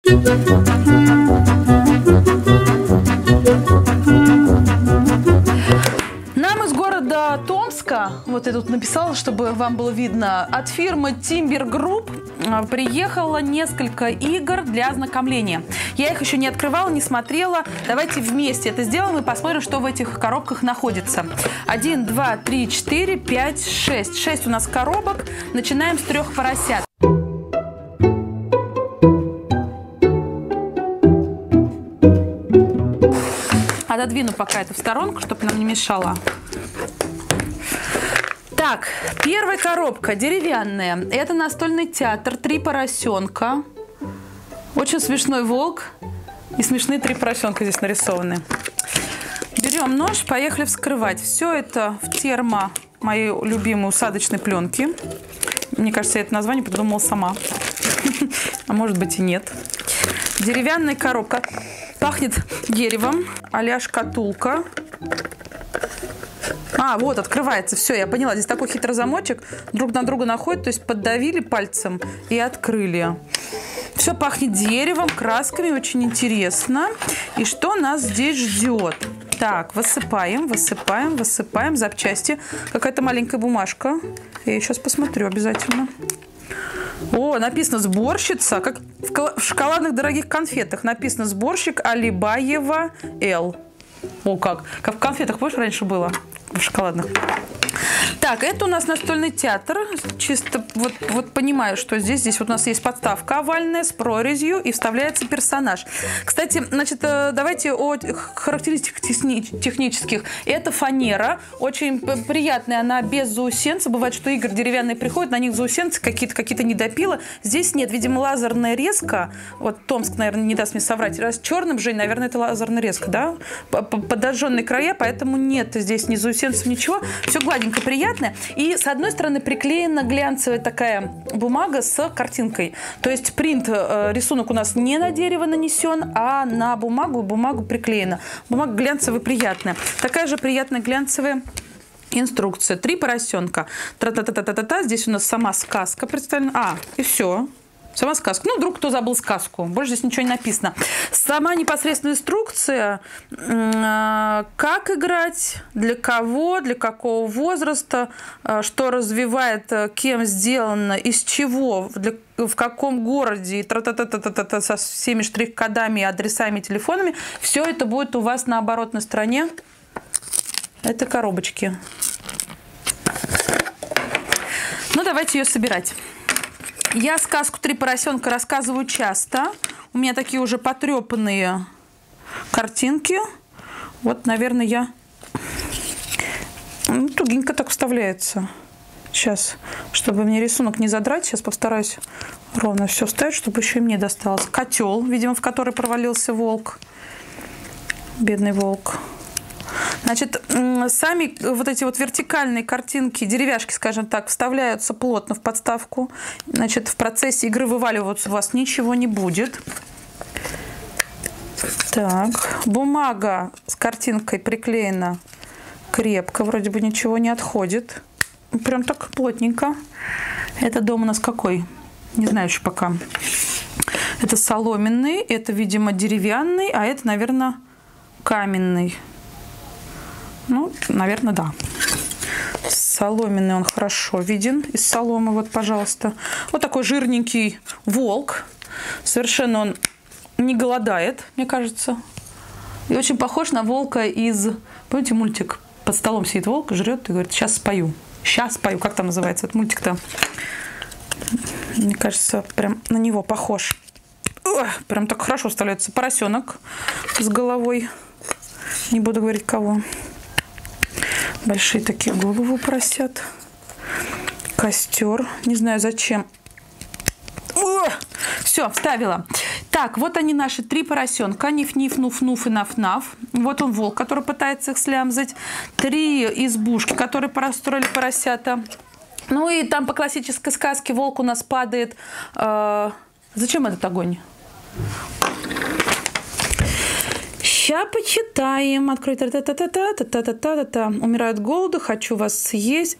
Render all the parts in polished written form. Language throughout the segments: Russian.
Нам из города Томска, вот я тут написала, чтобы вам было видно, от фирмы Timber Group приехало несколько игр для ознакомления. Я их еще не открывала, не смотрела. Давайте вместе это сделаем и посмотрим, что в этих коробках находится. 1, 2, 3, 4, 5, 6. 6 у нас коробок. Начинаем с 3 поросят. Отодвину пока это в сторонку, чтобы нам не мешало. Так, первая коробка деревянная. Это настольный театр. 3 поросенка. Очень смешной волк. И смешные 3 поросенка здесь нарисованы. Берем нож, поехали вскрывать. Все это в термо моей любимой усадочной пленки. Мне кажется, я это название придумала сама. А может быть и нет. Деревянная коробка. Пахнет деревом, а-ля шкатулка. А, вот, открывается. Все, я поняла. Здесь такой хитрый замочек. Друг на друга находят, то есть поддавили пальцем и открыли. Все пахнет деревом, красками. Очень интересно. И что нас здесь ждет? Так, высыпаем, высыпаем, высыпаем запчасти. Какая-то маленькая бумажка. Я сейчас посмотрю обязательно. О, написано «Сборщица», как в шоколадных дорогих конфетах. Написано «Сборщик Алибаева Л». О, как в конфетах, помнишь, раньше было? В шоколадных. Так, это у нас настольный театр. Чисто вот понимаю, что здесь вот у нас есть подставка овальная с прорезью и вставляется персонаж. Кстати, значит, давайте о характеристиках технических. Это фанера, очень приятная, она без заусенца. Бывает, что игры деревянные приходят, на них заусенцы какие-то недопилы. Здесь нет, видимо, лазерная резка. Вот Томск, наверное, не даст мне соврать. Раз черным, Жень, наверное, это лазерная резка, да? Подожженные края, поэтому нет здесь ни заусенцев, ничего. Все гладенько, приятно. И с одной стороны приклеена глянцевая такая бумага с картинкой. То есть принт, рисунок у нас не на дерево нанесен, а на бумагу, бумагу приклеена. Бумага глянцевая, приятная. Такая же приятная глянцевая инструкция. 3 поросенка. Тра-та-та-та-та-та. Здесь у нас сама сказка представлена. А, и все. Сама сказка. Ну, вдруг кто забыл сказку. Больше здесь ничего не написано. Сама непосредственная инструкция, как играть, для кого, для какого возраста, что развивает, кем сделано, из чего, в каком городе, тра-та-та-та-та-та, со всеми штрих-кодами, адресами, телефонами. Все это будет у вас на оборотной стороне этой коробочки. Ну, давайте ее собирать. Я сказку «3 поросенка» рассказываю часто. У меня такие уже потрепанные картинки. Вот, наверное, я... тугенько так вставляется. Сейчас, чтобы мне рисунок не задрать, сейчас постараюсь ровно все вставить, чтобы еще и мне досталось. Котел, видимо, в который провалился волк. Бедный волк. Значит, сами вот эти вот вертикальные картинки, деревяшки, скажем так, вставляются плотно в подставку. Значит, в процессе игры вываливаться у вас ничего не будет. Так, бумага с картинкой приклеена крепко, вроде бы ничего не отходит. Прям так плотненько. Это дом у нас какой? Не знаю еще пока. Это соломенный, это, видимо, деревянный, а это, наверное, каменный. Ну, наверное, да. Соломенный он хорошо виден из соломы. Вот, пожалуйста. Вот такой жирненький волк. Совершенно он не голодает, мне кажется. И очень похож на волка из... Помните мультик? Под столом сидит волк, жрет и говорит: сейчас спою. Сейчас спою. Как там называется этот мультик-то? Мне кажется, прям на него похож. Прям так хорошо вставляется поросенок с головой. Не буду говорить, кого. Большие такие головы просят. Костер. Не знаю, зачем. Все, вставила. Так, вот они наши 3 поросенка. Ниф-ниф, нуф-нуф и наф-наф. Вот он волк, который пытается их слямзать. 3 избушки, которые построили поросята. Ну и там по классической сказке волк у нас падает. Зачем этот огонь? Сейчас почитаем. Открой. Та-та-та-та-та-та-та-та-та. Умирают от голода, хочу вас съесть.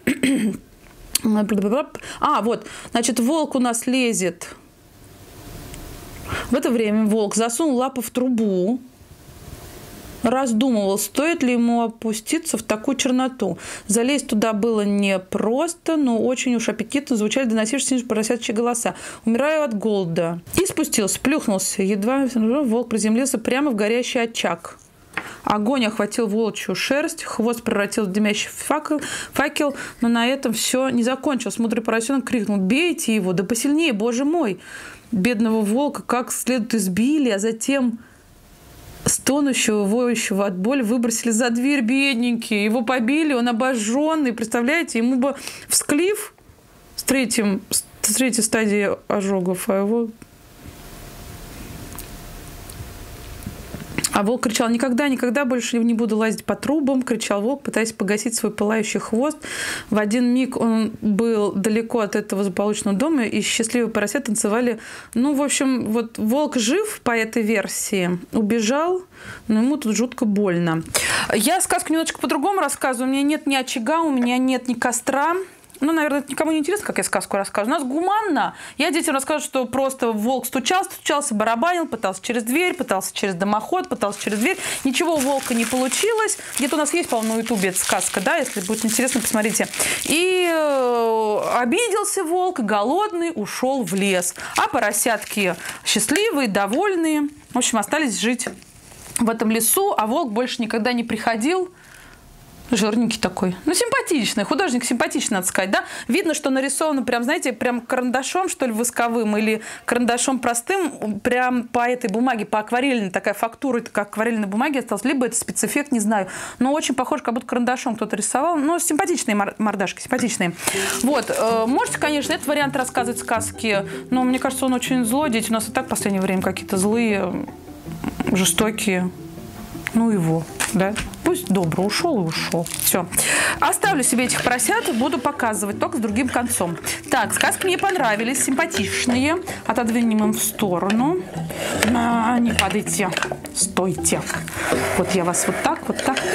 А, вот. Значит, волк у нас лезет В это время волк засунул лапу в трубу, раздумывал, стоит ли ему опуститься в такую черноту. Залезть туда было непросто, но очень уж аппетитно звучали доносившиеся поросячьи голоса. «Умираю от голода». И спустился, плюхнулся. Едва волк приземлился прямо в горящий очаг. Огонь охватил волчью шерсть, хвост превратил в дымящий факел, но на этом все не закончилось. Мудрый поросенок крикнул: «Бейте его, да посильнее, боже мой!» Бедного волка как следует избили, а затем стонущего, воющего от боли выбросили за дверь, бедненький. Его побили, он обожженный. Представляете, ему бы всклив с третьей стадии ожогов, а его... А волк кричал: «Никогда, никогда больше не буду лазить по трубам», кричал волк, пытаясь погасить свой пылающий хвост. В один миг он был далеко от этого злополучного дома, и счастливые поросята танцевали. Ну, в общем, вот волк жив по этой версии, убежал, но ему тут жутко больно. Я сказку немножечко по-другому рассказываю. У меня нет ни очага, у меня нет ни костра. Ну, наверное, это никому не интересно, как я сказку рассказываю. У нас гуманно. Я детям рассказываю, что просто волк стучался, барабанил, пытался через дверь, пытался через дымоход, пытался через дверь. Ничего у волка не получилось. Где-то у нас есть, по-моему, на ютубе эта сказка, да, если будет интересно, посмотрите. И обиделся волк, голодный, ушел в лес. А поросятки счастливые, довольные. В общем, остались жить в этом лесу, а волк больше никогда не приходил. Жирненький такой. Ну, симпатичный. Художник симпатичный, надо сказать, да? Видно, что нарисовано прям, знаете, прям карандашом, что ли, восковым или карандашом простым, прям по этой бумаге, по акварельной, такая фактура, как акварельной бумаги осталась. Либо это спецэффект, не знаю. Но очень похож, как будто карандашом кто-то рисовал. Но симпатичные мордашки, симпатичные. Вот. Можете, конечно, этот вариант рассказывать сказки, но мне кажется, он очень злой. Дети у нас и так в последнее время какие-то злые, жестокие. Ну его, да? Пусть добро, ушел и ушел. Все. Оставлю себе этих поросят, буду показывать, только с другим концом. Так, сказки мне понравились, симпатичные. Отодвинем им в сторону. Не падайте. Стойте. Вот я вас вот так, вот так.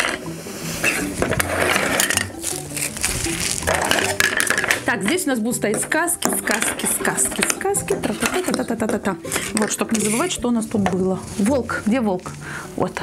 Так, здесь у нас будут стоять сказки. Та-та-та-та-та-та-та. Вот, чтобы не забывать, что у нас тут было. Волк. Где волк? Вот.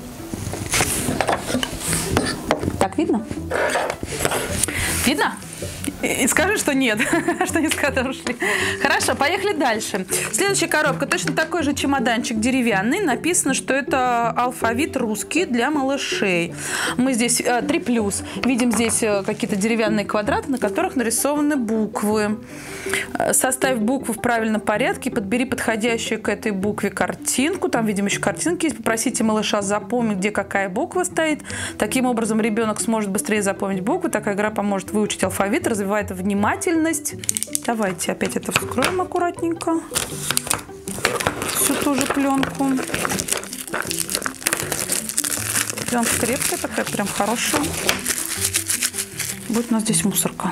Так, видно? Видно? И скажи, что нет, что не скоты ушли. Хорошо, поехали дальше. Следующая коробка. Точно такой же чемоданчик деревянный. Написано, что это алфавит русский для малышей. Мы здесь 3+. Видим здесь какие-то деревянные квадраты, на которых нарисованы буквы. Составь буквы в правильном порядке, подбери подходящую к этой букве картинку. Там, видим, еще картинки есть. Попросите малыша запомнить, где какая буква стоит. Таким образом, ребенок сможет быстрее запомнить буквы. Такая игра поможет выучить алфавит, развивает внимательность. Давайте опять это вскроем аккуратненько. Всю ту же пленку. Пленка крепкая такая, прям хорошая. Будет у нас здесь мусорка.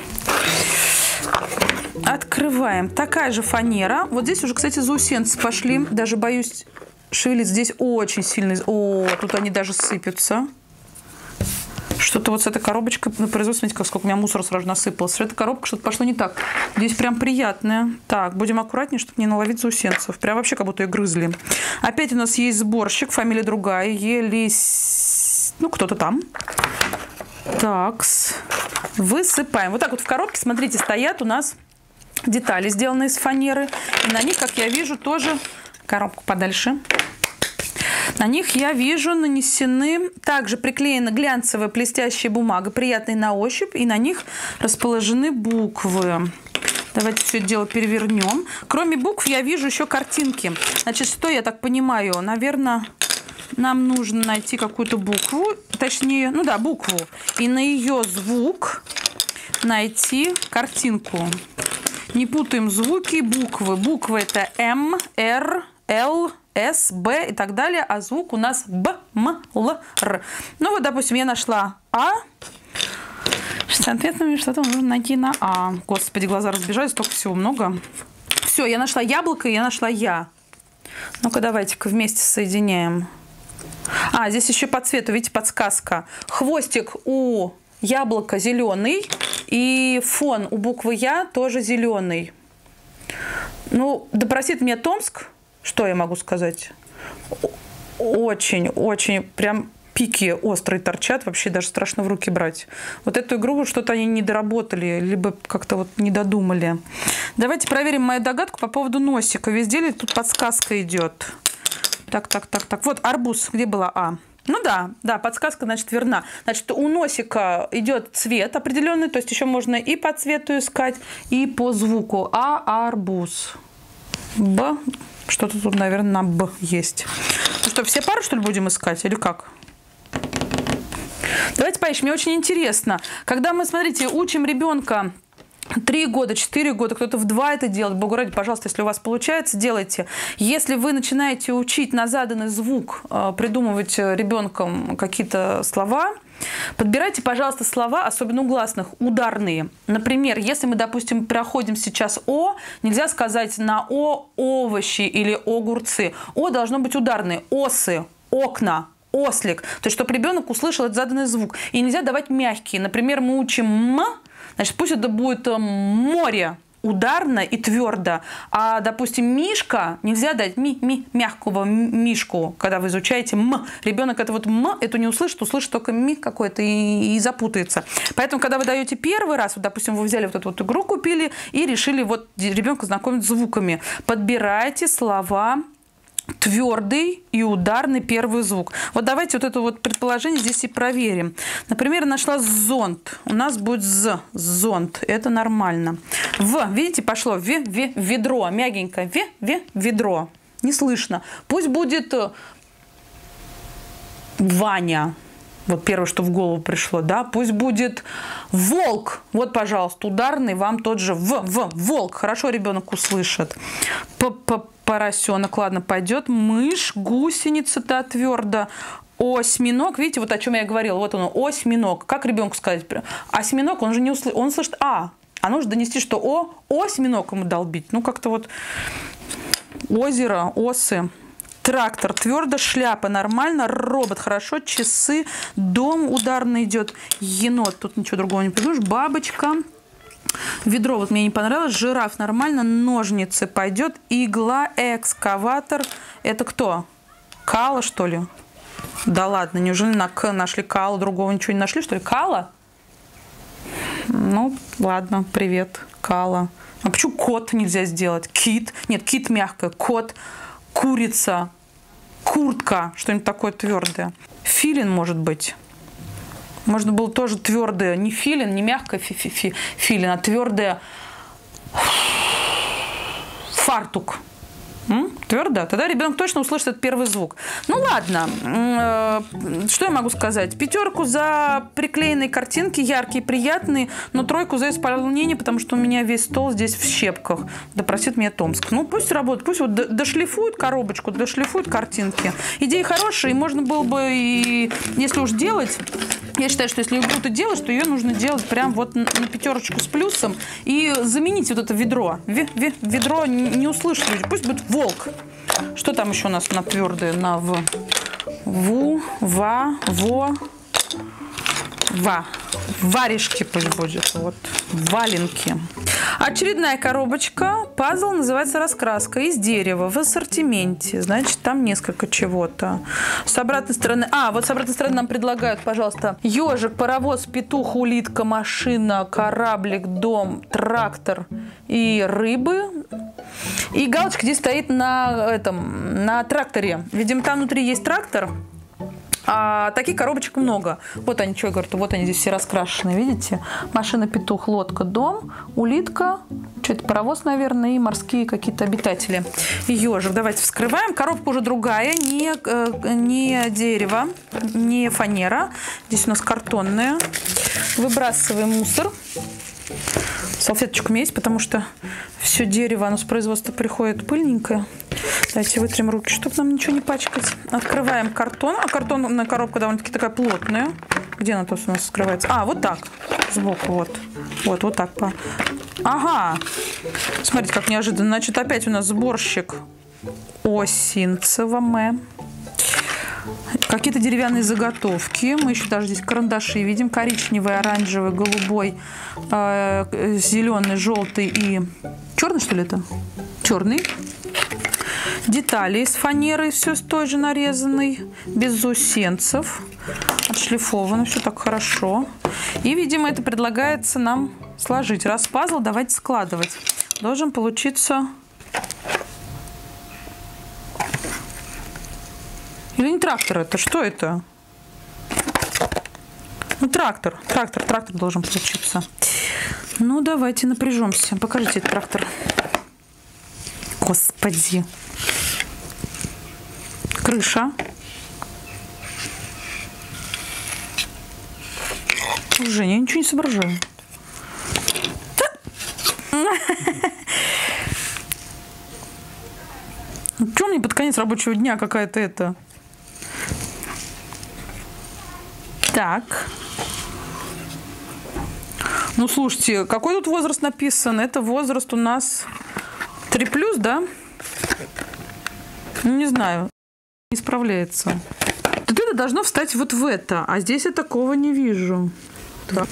Открываем. Такая же фанера. Вот здесь уже, кстати, заусенцы пошли. Даже боюсь шевелиться. Здесь очень сильно. О, тут они даже сыпятся. Что-то вот с этой коробочкой на производстве, смотрите, сколько у меня мусора сразу насыпалось. Эта коробка, что-то пошло не так. Здесь прям приятная. Так, будем аккуратнее, чтобы не наловить заусенцев. Прям вообще как будто ее грызли. Опять у нас есть сборщик, фамилия другая. Елис... Ну, кто-то там. Такс. Высыпаем. Вот так вот в коробке, смотрите, стоят у нас детали, сделанные из фанеры. И на них, как я вижу, тоже... Коробку подальше. На них, я вижу, нанесены, также приклеена глянцевая блестящая бумага, приятная на ощупь, и на них расположены буквы. Давайте все это дело перевернем. Кроме букв я вижу еще картинки. Значит, что я так понимаю? Наверное, нам нужно найти какую-то букву, точнее, ну да, букву, и на ее звук найти картинку. Не путаем звуки и буквы. Буквы это М, Р, Л, С, Б и так далее, а звук у нас Б, М, Л, Р. Ну вот, допустим, я нашла А. Соответственно, что-то нужно найти на А. Господи, глаза разбежались, столько всего много. Все, я нашла яблоко, и я нашла Я. Ну-ка, давайте-ка вместе соединяем. А, здесь еще по цвету, видите, подсказка. Хвостик у яблока зеленый, и фон у буквы Я тоже зеленый. Ну, да простит меня Томск, что я могу сказать? Очень прям пики острые торчат, вообще даже страшно в руки брать. Вот эту игру что-то они не доработали, либо как-то вот не додумали. Давайте проверим мою догадку по поводу носика. Везде ли тут подсказка идет? Так. Вот арбуз, где была А? Ну да, подсказка, значит, верна. Значит, у носика идет цвет определенный, то есть еще можно и по цвету искать, и по звуку. А, арбуз. Б. Что-то тут, наверное, на Б есть. Ну что, все пары, что ли, будем искать? Или как? Давайте поищем. Мне очень интересно. Когда мы, смотрите, учим ребенка 3 года, 4 года, кто-то в 2 это делает. Богу ради, пожалуйста, если у вас получается, делайте. Если вы начинаете учить на заданный звук, придумывать ребенком какие-то слова, подбирайте, пожалуйста, слова, особенно у гласных, ударные. Например, если мы, допустим, проходим сейчас О, нельзя сказать на О овощи или огурцы. О должно быть ударные. Осы, окна, ослик. То есть, чтобы ребенок услышал этот заданный звук. И нельзя давать мягкие. Например, мы учим М, значит, пусть это будет море, ударно и твердо. А, допустим, мишка, нельзя дать мягкого мишку, когда вы изучаете М. Ребенок это вот М, это не услышит, услышит только ми какой-то и запутается. Поэтому, когда вы даете первый раз, вот, допустим, вы взяли вот эту вот игру, купили и решили вот ребенка знакомить с звуками, подбирайте слова твердый и ударный первый звук. Вот давайте вот это вот предположение здесь и проверим. Например, нашла зонт. У нас будет з. Зонт. Это нормально. В. Видите, пошло. Ведро. Мягенько. Ведро. Не слышно. Пусть будет Ваня. Вот первое, что в голову пришло, да. Пусть будет волк. Вот, пожалуйста, ударный вам тот же волк. Хорошо ребенок услышит. Поросенок, ладно, пойдет. Мышь, гусеница-то твердо. Осьминог, видите, вот о чем я говорила. Вот он, осьминог. Как ребенку сказать? Осьминог, он же не услышит. Он слышит А. А нужно донести, что осьминог ему долбить. Ну, как-то вот озеро, осы. Трактор, твердо, шляпа, нормально, робот, хорошо, часы, дом ударный идет, енот, тут ничего другого не придумаешь, бабочка, ведро, вот мне не понравилось, жираф, нормально, ножницы пойдет, игла, экскаватор, это кто? Кала, что ли? Да ладно, неужели на К нашли Кала, другого ничего не нашли, что ли? Кала? Ну, ладно, привет, Кала. А почему кот нельзя сделать? Кит? Нет, кит мягкое, кот. Курица, куртка, что-нибудь такое твердое. Филин, может быть. Можно было тоже твердое. Не филин, не мягкое филин, а твердое фартук. Твердо? Тогда ребенок точно услышит этот первый звук. Ну ладно, что я могу сказать? 5 за приклеенные картинки, яркие, приятные, но 3 за исполнение, потому что у меня весь стол здесь в щепках. Да простит меня Томск. Ну пусть работает, пусть вот дошлифуют коробочку, дошлифуют картинки. Идея хорошая, и можно было бы, и если уж делать, я считаю, что если игру ты делаешь, то ее нужно делать прям вот на 5 с плюсом и заменить вот это ведро. Ведро не услышат люди, пусть будет волк. Что там еще у нас на твердые? На В. Ву, ва, во, ва. Варежки пусть будет. Вот. Валенки. Очередная коробочка. Пазл называется «Раскраска» из дерева в ассортименте. Значит, там несколько чего-то. С обратной стороны... вот с обратной стороны нам предлагают, пожалуйста, ежик, паровоз, петух, улитка, машина, кораблик, дом, трактор и рыбы. И галочка здесь стоит на тракторе. Видимо, там внутри есть трактор. А таких коробочек много. Вот они, что я говорю, вот они здесь все раскрашены, видите? Машина, петух, лодка, дом, улитка, что-то паровоз, наверное, и морские какие-то обитатели. Ежик. Давайте вскрываем. Коробка уже другая, не дерево, не фанера. Здесь у нас картонная. Выбрасываем мусор. Салфеточку у меня есть, потому что все дерево, оно с производства приходит пыльненькое. Давайте вытрем руки, чтобы нам ничего не пачкать. Открываем картон. А картонная коробка довольно-таки такая плотная. Где она тут у нас скрывается? Вот так. Сбоку, вот. Вот так. Ага. Смотрите, как неожиданно. Значит, опять у нас сборщик Осинцева М. Какие-то деревянные заготовки. Мы еще даже здесь карандаши видим. Коричневый, оранжевый, голубой, зеленый, желтый и Черный, что ли, это? Черный. Детали из фанеры, все с той же нарезанной, без заусенцев. Отшлифовано, все так хорошо. И, видимо, это предлагается нам сложить. Раз пазл, давайте складывать. Должен получиться... Или не трактор это? Что это? Ну, трактор должен получиться. Ну, давайте напряжемся. Покажите этот трактор. Господи. Крыша. Женя, я ничего не соображаю. Что мне под конец рабочего дня какая-то это? Так. Ну, слушайте, какой тут возраст написан? Это возраст у нас 3+, да? Ну, не знаю. Не справляется. Тут это должно встать вот в это. А здесь я такого не вижу. Так,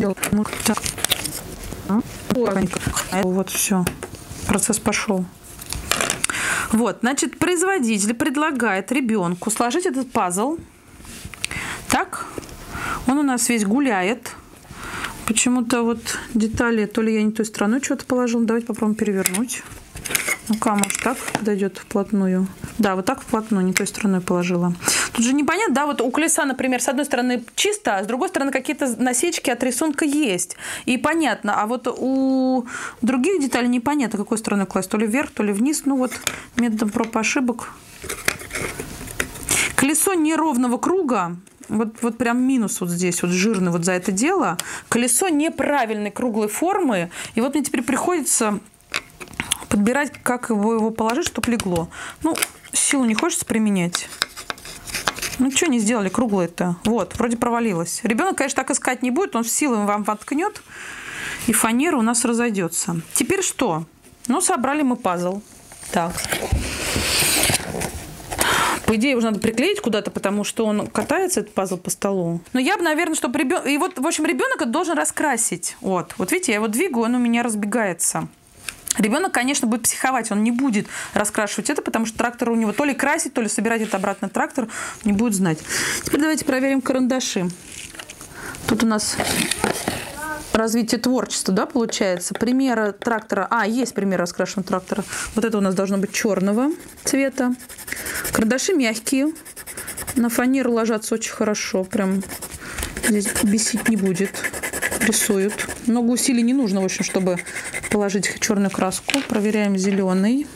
вот, все. Процесс пошел. Вот, значит, производитель предлагает ребенку сложить этот пазл. Так. Он у нас весь гуляет. Почему-то вот детали, то ли я не той стороной что-то положила. Давайте попробуем перевернуть. Ну-ка, может так подойдет вплотную? Да, вот так вплотную, не той стороной положила. Тут же непонятно, да, вот у колеса, например, с одной стороны чисто, а с другой стороны какие-то насечки от рисунка есть. И понятно, а вот у других деталей непонятно, какой стороной класть, то ли вверх, то ли вниз. Ну вот методом проб и ошибок. Колесо неровного круга. Вот прям минус вот здесь, вот жирный вот за это дело. Колесо неправильной круглой формы. И вот мне теперь приходится подбирать, как его положить, чтобы легло. Ну, силу не хочется применять. Ну, что не сделали круглое-то? Вот, вроде провалилось. Ребенок, конечно, так искать не будет. Он в силу вам воткнет, и фанера у нас разойдется. Теперь что? Ну, собрали мы пазл. Так. По идее, уже надо приклеить куда-то, потому что он катается, этот пазл, по столу. Но я бы, наверное, чтобы ребенок... И вот, в общем, ребенок это должен раскрасить. Вот видите, я его двигаю, он у меня разбегается. Ребенок, конечно, будет психовать, он не будет раскрашивать это, потому что трактор у него то ли красить, то ли собирать это обратно трактор, не будет знать. Теперь давайте проверим карандаши. Тут у нас развитие творчества, да, получается. Примеры трактора. Есть пример раскрашенного трактора. Вот это у нас должно быть черного цвета. Карандаши мягкие. На фанеру ложатся очень хорошо. Прям здесь бесить не будет. Рисуют. Много усилий не нужно, в общем, чтобы положить черную краску. Проверяем зеленый.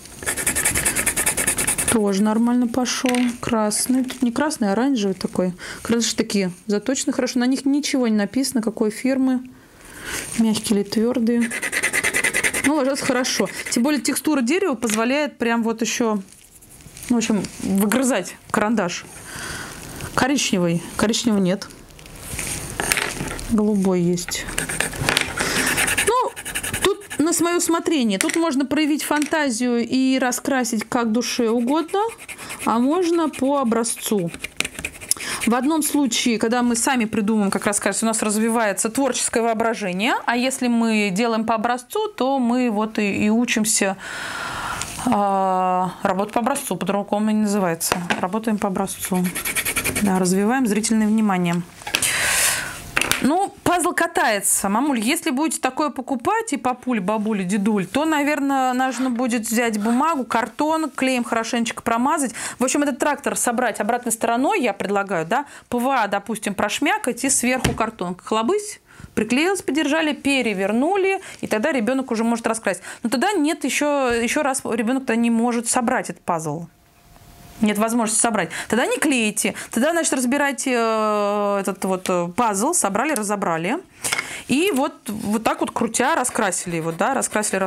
Тоже нормально пошел. Красный. Тут не красный, а оранжевый такой. Карандаши такие заточены хорошо. На них ничего не написано, какой фирмы. Мягкие или твердые. Ну, ложатся хорошо. Тем более текстура дерева позволяет прям вот еще, в общем, выгрызать карандаш. Коричневый. Коричневого нет. Голубой есть. Ну, тут на свое усмотрение. Тут можно проявить фантазию и раскрасить как душе угодно, а можно по образцу. В одном случае, когда мы сами придумываем, как раскрасить, у нас развивается творческое воображение, а если мы делаем по образцу, то мы вот и учимся работать по образцу, по-другому не называется. Работаем по образцу. Да, развиваем зрительное внимание. Ну, пазл катается. Мамуль, если будете такое покупать, и папуль, бабуль, дедуль, то, наверное, нужно будет взять бумагу, картон, клеем хорошенечко промазать. В общем, этот трактор собрать обратной стороной, я предлагаю, да, ПВА, допустим, прошмякать и сверху картон. Хлобысь, приклеилось, подержали, перевернули, и тогда ребенок уже может раскрасить. Но тогда нет еще раз, ребенок-то не может собрать этот пазл. Нет возможности собрать. Тогда не клейте. Тогда, значит, разбирайте этот вот пазл. Собрали, разобрали. И вот так вот крутя раскрасили его. Да? Раскрасили.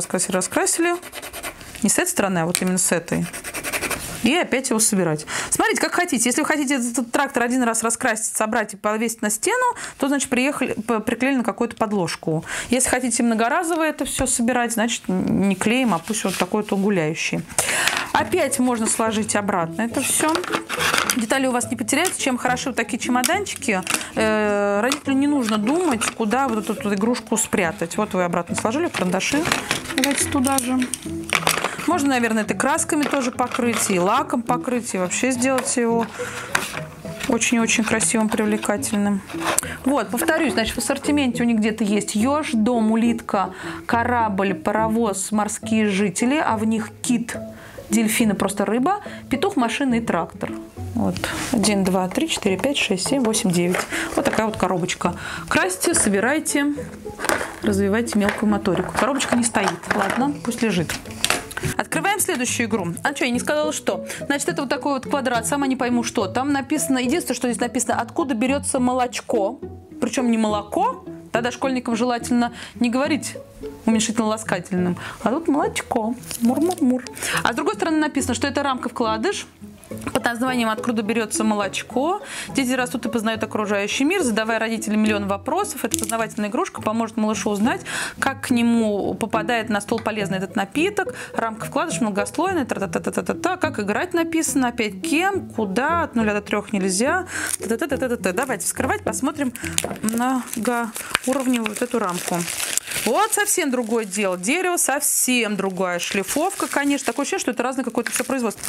Не с этой стороны, а вот именно с этой. И опять его собирать. Смотрите, как хотите. Если вы хотите этот трактор один раз раскрасить, собрать и повесить на стену, то, значит, приклеили на какую-то подложку. Если хотите многоразово это все собирать, значит, не клеим, а пусть вот такой-то гуляющий. Опять можно сложить обратно это все. детали у вас не потеряются. Чем хороши вот такие чемоданчики, родителю не нужно думать, куда вот эту игрушку спрятать. Вот вы обратно сложили карандаши. Давайте туда же. Можно, наверное, это красками тоже покрыть, и лаком покрыть, и вообще сделать его очень-очень красивым, привлекательным. Вот, повторюсь, значит, в ассортименте у них где-то есть еж, дом, улитка, корабль, паровоз, морские жители, а в них кит, дельфины, просто рыба, петух, машина и трактор. Вот, 1, 2, 3, 4, 5, 6, 7, 8, 9. Вот такая вот коробочка. Красьте, собирайте, развивайте мелкую моторику. Коробочка не стоит, ладно, пусть лежит. Открываем следующую игру. А что, я не сказала, что? Значит, это вот такой вот квадрат, сама не пойму, что. Там написано, единственное, что здесь написано, откуда берется молочко. Причем не молоко, тогда школьникам желательно не говорить уменьшительно-ласкательным, а тут молочко. Мур-мур-мур. А с другой стороны написано, что это рамка-вкладыш под названием «Откуда берется молочко». Дети растут и познают окружающий мир, задавая родителям миллион вопросов. Эта познавательная игрушка поможет малышу узнать, как к нему попадает на стол полезный этот напиток. Рамка вкладыш многослойная, та-та-та-та-та-та. Как играть написано, опять кем, куда, от 0 до 3 нельзя. Та-та-та-та-та-та. Давайте вскрывать, посмотрим многоуровневую вот эту рамку. Вот совсем другое дело. Дерево совсем другая. Шлифовка, конечно. Такое ощущение, что это разное какое-то все производство.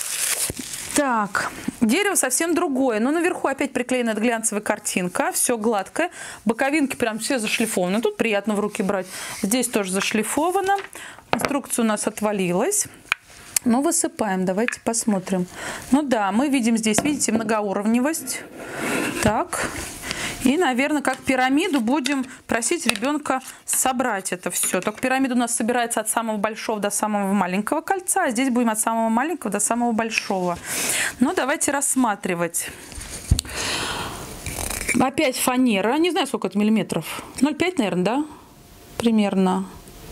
Так, дерево совсем другое. Но наверху опять приклеена глянцевая картинка. Все гладкое. Боковинки прям все зашлифованы. Тут приятно в руки брать. Здесь тоже зашлифовано. Инструкция у нас отвалилась. Но высыпаем. Давайте посмотрим. Ну да, мы видим здесь, видите, многоуровневость. Так. И, наверное, как пирамиду будем просить ребенка собрать это все. Только пирамида у нас собирается от самого большого до самого маленького кольца, а здесь будем от самого маленького до самого большого. Ну, давайте рассматривать. Опять фанера. Не знаю, сколько это миллиметров. 0,5, наверное, да? Примерно.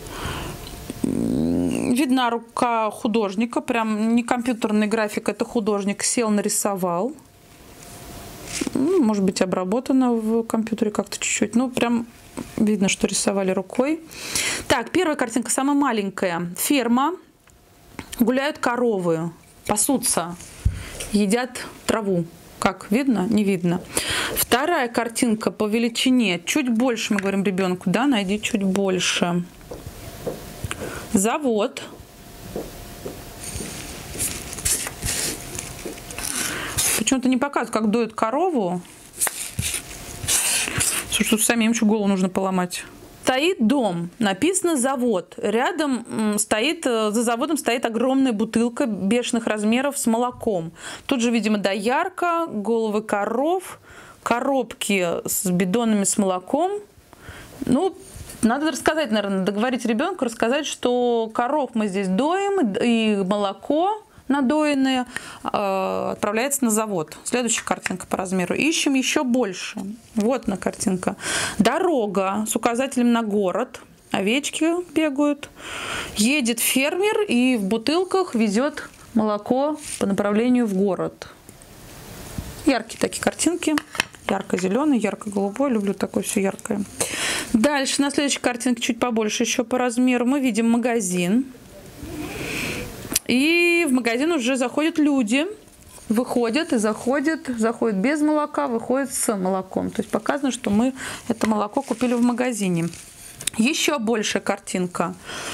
Видна рука художника. Прям не компьютерный график, это художник сел, нарисовал. Ну, может быть, обработано в компьютере как-то чуть-чуть. Ну, прям видно, что рисовали рукой. Так, первая картинка, самая маленькая. Ферма. Гуляют коровы, пасутся, едят траву. Как, видно? Не видно. Вторая картинка по величине. Чуть больше, мы говорим ребенку, да, найди чуть больше. Завод. Почему-то не показывают, как доют корову. Слушай, тут самим еще голову нужно поломать. Стоит дом, написано завод. Рядом стоит, за заводом стоит огромная бутылка бешеных размеров с молоком. Тут же, видимо, доярка, головы коров, коробки с бидонами с молоком. Ну, надо рассказать, наверное, договорить ребенку, рассказать, что коров мы здесь доим, и молоко надоенные отправляется на завод. Следующая картинка по размеру. Ищем еще больше. Вот на картинка. Дорога с указателем на город. Овечки бегают. Едет фермер и в бутылках везет молоко по направлению в город. Яркие такие картинки. Ярко-зеленый, ярко-голубой. Люблю такое все яркое. Дальше на следующей картинке чуть побольше еще по размеру. Мы видим магазин. И в магазин уже заходят люди, выходят и заходят без молока, выходят с молоком. То есть показано, что мы это молоко купили в магазине. Еще большая картинка.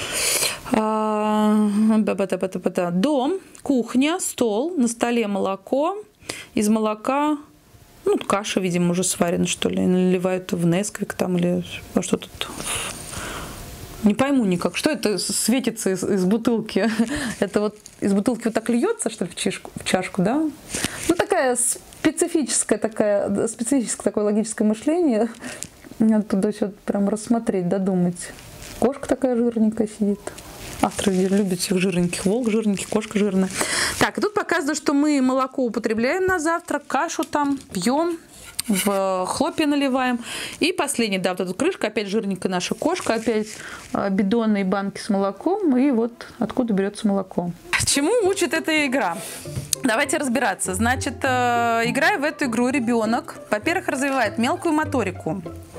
Дом, кухня, стол, на столе молоко. Из молока, ну, каша, видимо, уже сварена, что ли. Наливают в Несквик там или что тут. Не пойму никак, что это светится из бутылки. Это вот из бутылки вот так льется, что ли, в чашку, да? Ну, такое специфическое такое логическое мышление. Надо туда все прям рассмотреть, додумать. Кошка такая жирненькая сидит. Авторы любят всех жирненьких. Волк жирненький, кошка жирная. Так, и тут показано, что мы молоко употребляем на завтрак, кашу там пьем. В хлопья наливаем. И последний, да, вот эта крышка, опять жирненькая наша кошка, опять бидоны и банки с молоком. И вот откуда берется молоко. Чему учит эта игра? Давайте разбираться. Значит, играя в эту игру, ребенок, во-первых, развивает мелкую моторику.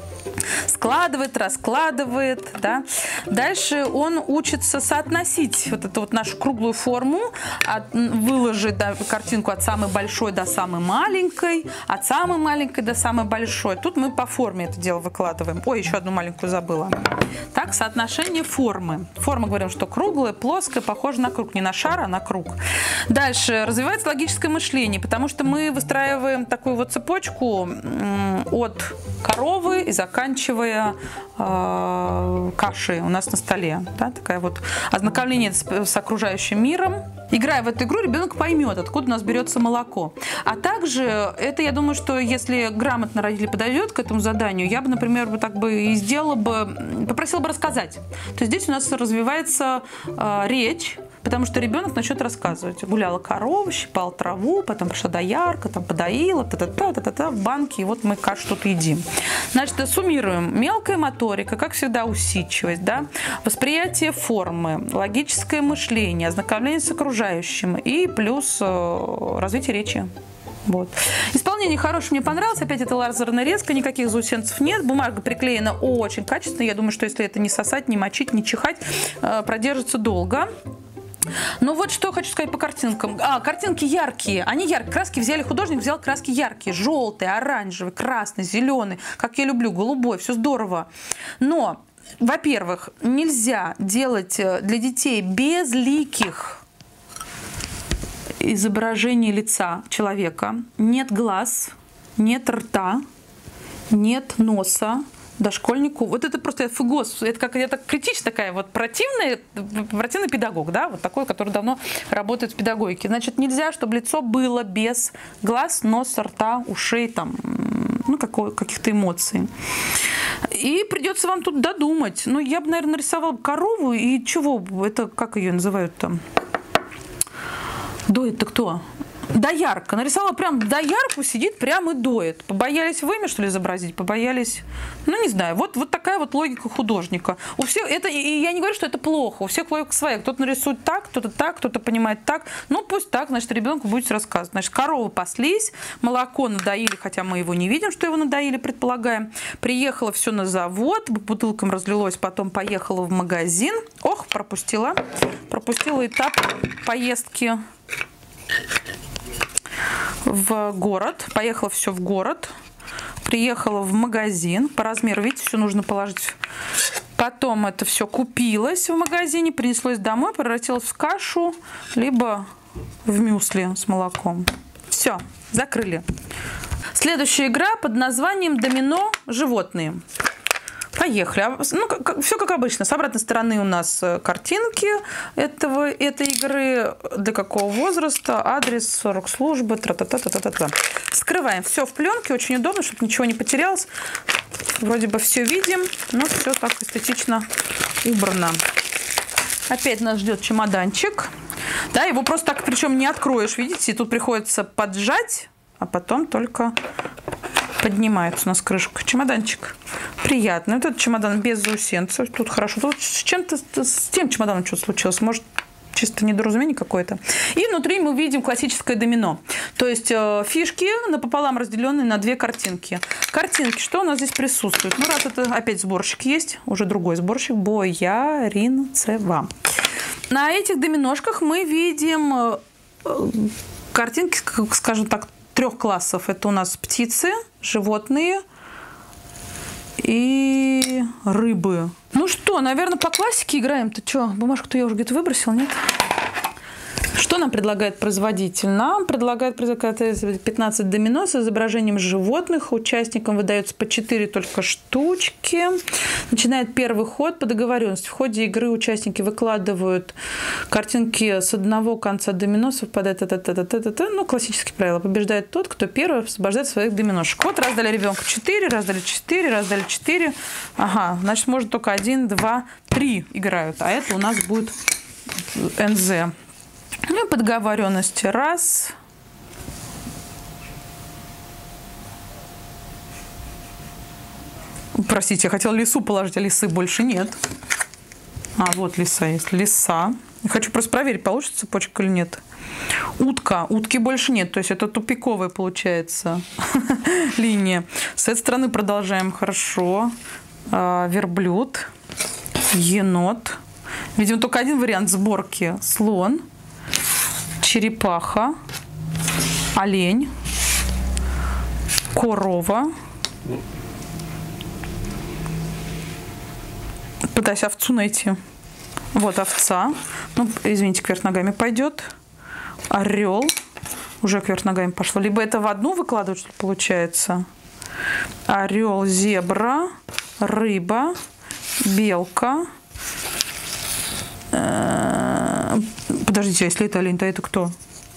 складывает, раскладывает, да. Дальше он учится соотносить вот эту вот нашу круглую форму, выложить картинку от самой большой до самой маленькой, от самой маленькой до самой большой. Тут мы по форме это дело выкладываем. Ой, еще одну маленькую забыла. Так, соотношение формы. Форма, говорим, что круглая, плоская, похожа на круг. Не на шар, а на круг. Дальше развивается логическое мышление, потому что мы выстраиваем такую вот цепочку от коровы и заканчивая кашей у нас на столе. Да, такая вот ознакомление с окружающим миром. Играя в эту игру, ребенок поймет, откуда у нас берется молоко. А также, это, я думаю, что если грамотно родитель подойдет к этому заданию, я бы, например, и сделала бы, попросила бы рассказать. То есть здесь у нас развивается речь, потому что ребенок начнет рассказывать. Гуляла корова, щипала траву, потом пришла доярка, там подоила, та-та-та, в банке, и вот мы кашу тут едим. Значит, суммируем. Мелкая моторика, как всегда, усидчивость, да? Восприятие формы, логическое мышление, ознакомление с окружающим и плюс развитие речи. Вот. Исполнение хорошее, мне понравилось. Опять это лазерная резка, никаких заусенцев нет. Бумага приклеена очень качественно. Я думаю, что если это не сосать, не мочить, не чихать, продержится долго. Ну вот что хочу сказать по картинкам. Картинки яркие. Они яркие. Краски взяли, художник взял краски яркие. Желтый, оранжевый, красный, зеленый. Как я люблю, голубой. Все здорово. Но, во-первых, нельзя делать для детей безликих изображений лица человека. Нет глаз, нет рта, нет носа. Дошкольнику. Вот это просто фугос. Это критично такая вот противный педагог, да, вот такой, который давно работает в педагогике. Значит, нельзя, чтобы лицо было без глаз, носа, рта, ушей, там, ну, каких-то эмоций. И придется вам тут додумать. Ну, я бы, наверное, нарисовала корову и чего? Это, как ее называют там? Доит-то кто? Доярка. Нарисовала прям доярку, сидит прям и доет. Побоялись вы меня, что ли, изобразить? Побоялись? Ну, не знаю. Вот такая вот логика художника. У всех это, и я не говорю, что это плохо. У всех логика своя. Кто-то нарисует так, кто-то понимает так. Ну, пусть так, значит, ребенку будет рассказывать. Значит, коровы паслись, молоко надоили, хотя мы его не видим, что его надоили, предполагаем. Приехало все на завод, бутылкам разлилось, потом поехала в магазин. Ох, пропустила этап поездки в город. Поехала все в город. Приехала в магазин. По размеру, видите, все нужно положить. Потом это все купилось в магазине, принеслось домой, превратилось в кашу, либо в мюсли с молоком. Все, закрыли. Следующая игра под названием «Домино. Животные». Поехали. Ну, все как обычно. С обратной стороны у нас картинки этой игры, для какого возраста, адрес, срок службы, тра-та-та-та-та-та. Скрываем все в пленке, очень удобно, чтобы ничего не потерялось. Вроде бы все видим, но все так эстетично убрано. Опять нас ждет чемоданчик. Да, его просто так, причем не откроешь, видите, тут приходится поджать, а потом только поднимается у нас крышка. Чемоданчик приятный. Вот этот чемодан без заусенцев. Тут хорошо. Тут с тем чемоданом что-то случилось. Может, чисто недоразумение какое-то. И внутри мы видим классическое домино. То есть фишки напополам разделенные на две картинки. Картинки. Что у нас здесь присутствует? Ну, раз это опять сборщик есть, уже другой сборщик. Бояринцева. На этих доминошках мы видим картинки, скажем так, 3 классов. Это у нас птицы, животные и рыбы. Ну что, наверное, по классике играем-то. Что, бумажку-то я уже где-то выбросила, нет? Что нам предлагает производитель? Нам предлагает 15 домино с изображением животных. Участникам выдается по 4 только штучки. Начинает первый ход по договоренности. В ходе игры участники выкладывают картинки с одного конца домино, совпадает ну, классические правила. Побеждает тот, кто первый освобождает своих доминошек. Вот раздали ребенку 4, раздали 4, раздали 4. Ага, значит, может только 1, 2, 3 играют. А это у нас будет НЗ. Ну и по договоренности. Раз. Простите, я хотела лису положить, а лисы больше нет. А вот лиса есть. Лиса. Я хочу просто проверить, получится цепочка или нет. Утка. Утки больше нет. То есть это тупиковая получается линия. С этой стороны продолжаем. Хорошо. Верблюд. Енот. Видимо, только один вариант сборки. Слон. Черепаха. Олень. Корова. Пытаюсь овцу найти. Вот овца. Ну, извините, кверх ногами пойдет. Орел. Уже кверх ногами пошло. Либо это в одну выкладывать, что ли, получается. Орел, зебра, рыба, белка. Подождите, а если это олень, то это кто?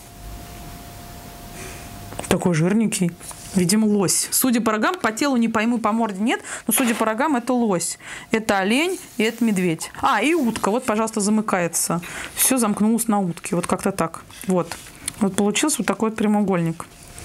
Такой жирненький. Видимо, лось. Судя по рогам, по телу не пойму, по морде нет, но судя по рогам, это лось. Это олень и это медведь. И утка. Вот, пожалуйста, замыкается. Все замкнулось на утке. Вот как-то так. Вот. Вот получился вот такой вот прямоугольник.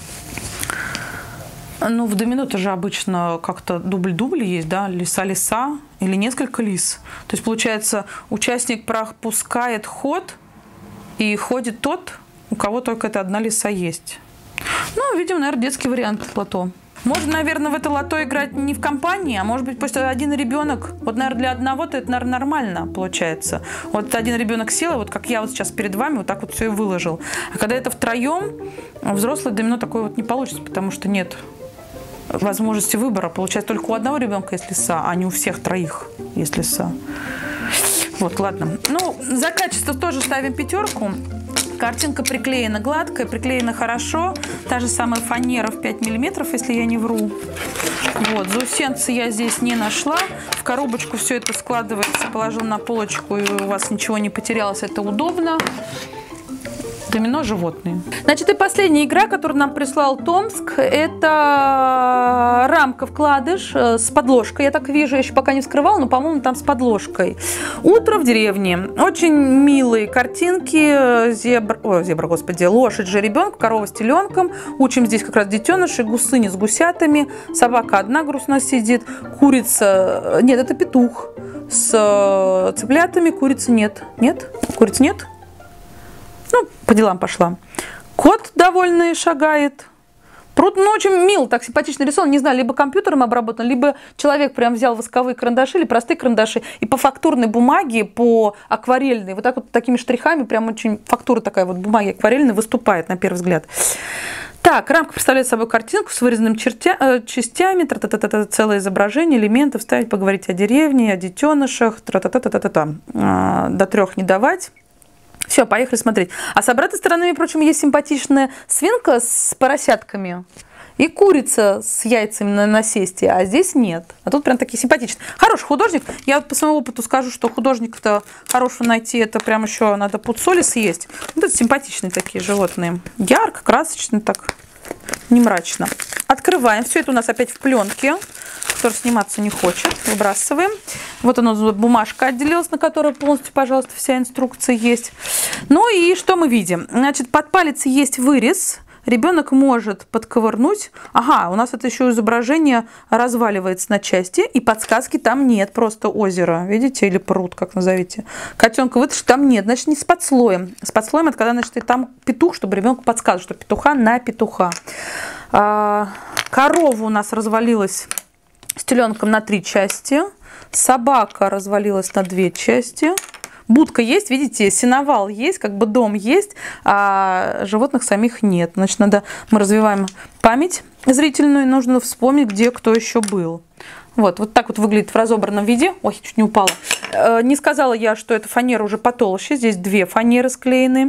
Ну, в домино-то же обычно как-то дубль-дубль есть, да? Лиса-лиса или несколько лис. То есть, получается, участник пропускает ход, и ходит тот, у кого только эта одна лиса есть. Ну, видимо, наверное, детский вариант лото. Можно, наверное, в это лото играть не в компании, а может быть, просто один ребенок. Вот, наверное, для одного-то это, наверное, нормально получается. Вот один ребенок сел, и вот как я вот сейчас перед вами, вот так вот все и выложил. А когда это втроем, взрослый домино такое вот не получится, потому что нет возможности выбора. Получается, только у одного ребенка есть лиса, а не у всех троих есть лиса. Вот, ладно. Ну, за качество тоже ставим 5. Картинка приклеена гладкая, приклеена хорошо. Та же самая фанера в 5 миллиметров, если я не вру. Вот, заусенцы я здесь не нашла. В коробочку все это складывается, положил на полочку, и у вас ничего не потерялось. Это удобно. Домино животные. Значит, и последняя игра, которую нам прислал Томск, это рамка-вкладыш с подложкой. Я так вижу, я еще пока не вскрывала, но, по-моему, там с подложкой. Утро в деревне. Очень милые картинки. Лошадь, жеребенок, корова с теленком. Учим здесь как раз детенышей, гусыни с гусятами. Собака одна грустно сидит. Курица... Нет, это петух. С цыплятами. Курицы нет. Нет? Куриц нет? Ну, по делам пошла. Кот довольный шагает. Пруд, ну, очень мил, так симпатично рисован. Не знаю, либо компьютером обработан, либо человек прям взял восковые карандаши или простые карандаши и по фактурной бумаге, по акварельной, вот так вот такими штрихами, прям очень фактура такая вот бумаги акварельной выступает на первый взгляд. Так, рамка представляет собой картинку с вырезанными частями, целое изображение, элементы, вставить, поговорить о деревне, о детенышах, до 3 не давать. Все, поехали смотреть. А с обратной стороны, между прочим, есть симпатичная свинка с поросятками и курица с яйцами на насесте, а здесь нет. А тут прям такие симпатичные. Хороший художник. Я вот по своему опыту скажу, что художника-то хорошего найти, это прям еще надо пуд соли съесть. Вот это симпатичные такие животные. Ярко, красочно, так, не мрачно. Открываем. Все это у нас опять в пленке, который сниматься не хочет. Выбрасываем. Вот оно, бумажка отделилась, на которой полностью, пожалуйста, вся инструкция есть. Ну и что мы видим? Значит, под палец есть вырез. Ребенок может подковырнуть. Ага, у нас это еще изображение разваливается на части, и подсказки там нет, просто озеро, видите, или пруд, как назовите. Котенка вытащить там нет, значит, не с подслоем. С подслоем это когда, значит, и там петух, чтобы ребенку подсказывать, что петуха на петуха. Корова у нас развалилась с теленком на 3 части. Собака развалилась на 2 части. Будка есть, видите, сеновал есть, как бы дом есть, а животных самих нет. Значит, мы развиваем память зрительную, и нужно вспомнить, где кто еще был. Вот так вот выглядит в разобранном виде. Ой, чуть не упала. Не сказала я, что эта фанера уже потолще. Здесь 2 фанеры склеены.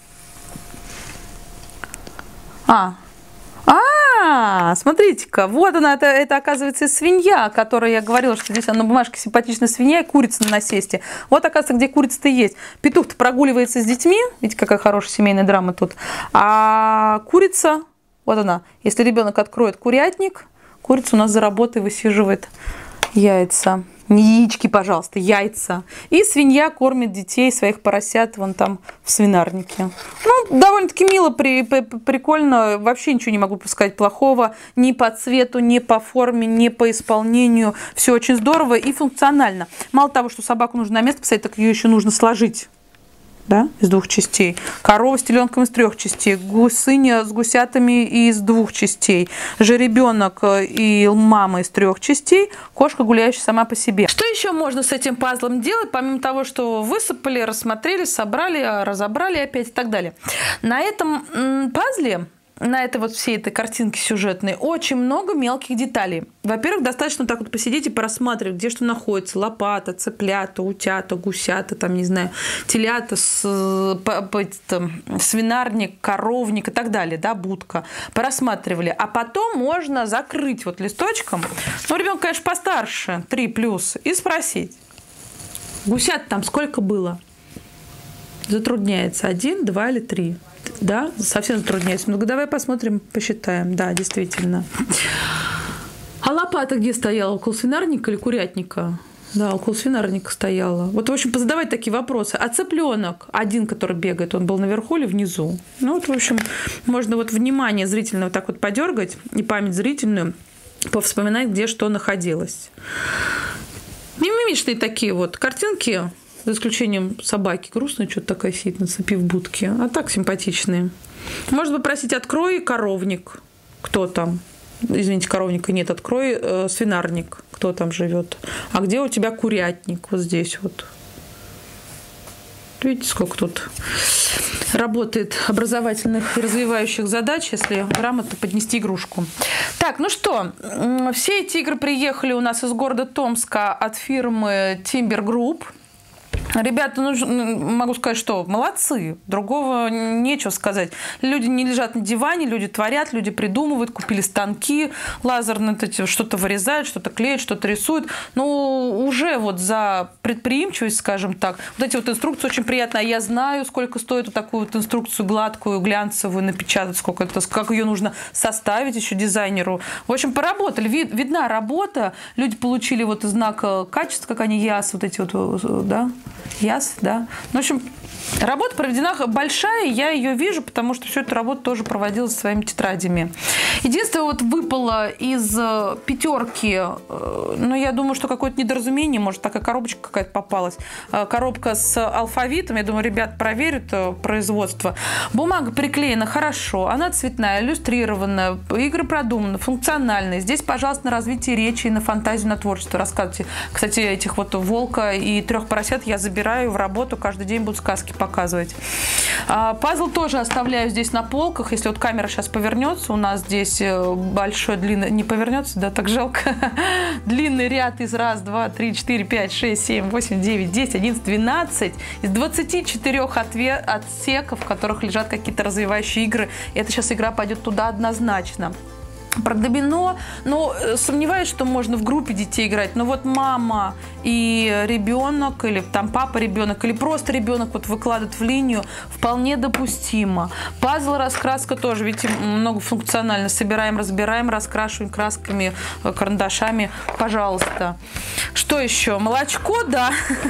Смотрите-ка, вот она, это оказывается свинья, о которой я говорила, что здесь на бумажке симпатичная свинья и курица на насесте. Вот, оказывается, где курица-то есть. Петух-то прогуливается с детьми, видите, какая хорошая семейная драма тут. А курица, вот она, если ребенок откроет курятник, курица у нас за работой высиживает яйца. Не яички, пожалуйста, яйца. И свинья кормит детей, своих поросят вон там в свинарнике. Ну, довольно-таки мило, прикольно. Вообще ничего не могу сказать плохого. Ни по цвету, ни по форме, ни по исполнению. Все очень здорово и функционально. Мало того, что собаку нужно на место посадить, так ее еще нужно сложить. да, из 2 частей. Корова с теленком из 3 частей. Гусыня с гусятами из 2 частей. Жеребенок и мама из 3 частей. Кошка, гуляющая сама по себе. Что еще можно с этим пазлом делать, помимо того, что высыпали, рассмотрели, собрали, разобрали опять и так далее? На этом пазле, на этой вот всей этой картинке сюжетной очень много мелких деталей. Во-первых, достаточно так вот посидеть и порассматривать, где что находится. Лопата, цыплята, утята, гусята, там, не знаю, телята, свинарник, коровник и так далее, да, будка. Порассматривали. А потом можно закрыть вот листочком, ну, ребенок, конечно, постарше, 3+, и спросить, гусят там сколько было? Затрудняется 1, 2 или 3? Да, совсем затрудняется. Ну, давай посмотрим, посчитаем. Да, действительно. А лопата где стояла? Около свинарника или курятника? Да, около свинарника стояла. Вот, в общем, позадавать такие вопросы. А цыпленок, один, который бегает, он был наверху или внизу? Ну, вот, в общем, можно вот внимание зрительное вот так вот подергать и память зрительную повспоминать, где что находилось. Мимимишные такие вот картинки, за исключением собаки. Грустная что-то такая сидит на цепи в будке. А так симпатичные. Можно попросить, открой коровник. Кто там? Извините, коровника нет. Открой свинарник. Кто там живет? А где у тебя курятник? Вот здесь вот. Видите, сколько тут работает образовательных и развивающих задач, если грамотно поднести игрушку. Так, ну что, все эти игры приехали у нас из города Томска от фирмы Timber Group. Ребята, ну, могу сказать, что молодцы, другого нечего сказать. Люди не лежат на диване, люди творят, люди придумывают, купили станки лазерные, что-то вырезают, что-то клеят, что-то рисуют. Ну, уже вот за предприимчивость, скажем так, вот эти вот инструкции очень приятно. Я знаю, сколько стоит вот такую вот инструкцию гладкую, глянцевую напечатать, сколько это, как ее нужно составить еще дизайнеру. В общем, поработали, видна работа, люди получили вот знак качества, как они ЯС, вот эти вот, да, ЯС, да. Ну, в общем, работа проведена большая, я ее вижу, потому что всю эту работу тоже проводила своими тетрадями. Единственное, вот выпало из 5, ну, я думаю, что какое-то недоразумение, может, такая коробочка какая-то попалась. Коробка с алфавитом, я думаю, ребят проверят производство. Бумага приклеена хорошо, она цветная, иллюстрированная, игры продуманы, функциональные. Здесь, пожалуйста, на развитие речи и на фантазию, на творчество рассказывайте. Кстати, этих вот волка и 3 поросят я забираю в работу, каждый день буду сказки показывать. Пазл тоже оставляю здесь на полках. Если вот камера сейчас повернется, у нас здесь большой, длинный, не повернется, да, так жалко. Длинный ряд из 1, 2, 3, 4, 5, 6, 7, 8, 9, 10, 11, 12. Из 24 отсеков, в которых лежат какие-то развивающие игры. Эта сейчас игра пойдет туда однозначно. Про домино, но сомневаюсь, что можно в группе детей играть. Но вот мама и ребенок, или там папа ребенок, или просто ребенок вот выкладывает в линию, вполне допустимо. Пазл, раскраска тоже, видите, многофункционально. Собираем, разбираем, раскрашиваем красками, карандашами, пожалуйста. Что еще? Молочко, да.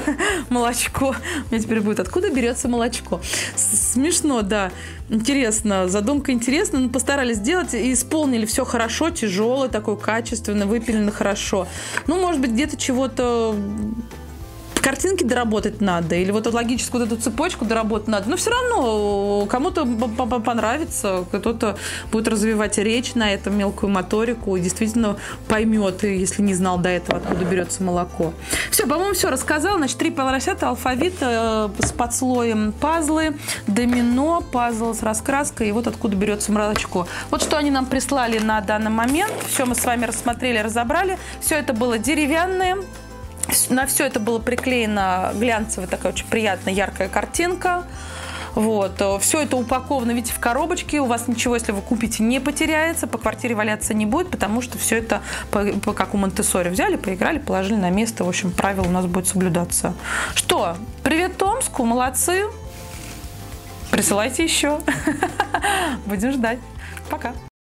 Молочко. У меня теперь будет, откуда берется молочко. Смешно, да. Интересно, задумка интересная, но постарались сделать и исполнили все хорошо, тяжелое, такое качественно, выпилено хорошо. Ну, может быть, где-то чего-то, картинки доработать надо, или вот логическую вот эту цепочку доработать надо. Но все равно кому-то понравится, кто-то будет развивать речь на этом, мелкую моторику, и действительно поймет, если не знал до этого, откуда берется молоко. Все, по-моему, все рассказала. Значит, 3 поросята, алфавит с подслоем пазлы, домино, пазл с раскраской, и вот откуда берется молочко. Вот что они нам прислали на данный момент. Все мы с вами рассмотрели, разобрали. Все это было деревянное. На все это было приклеена глянцевая такая очень приятная яркая картинка. Вот. Все это упаковано, видите, в коробочке. У вас ничего, если вы купите, не потеряется, по квартире валяться не будет, потому что все это, как у Монтессори, взяли, поиграли, положили на место. В общем, правило у нас будет соблюдаться. Что? Привет Томску, молодцы. Присылайте еще. Будем ждать. Пока.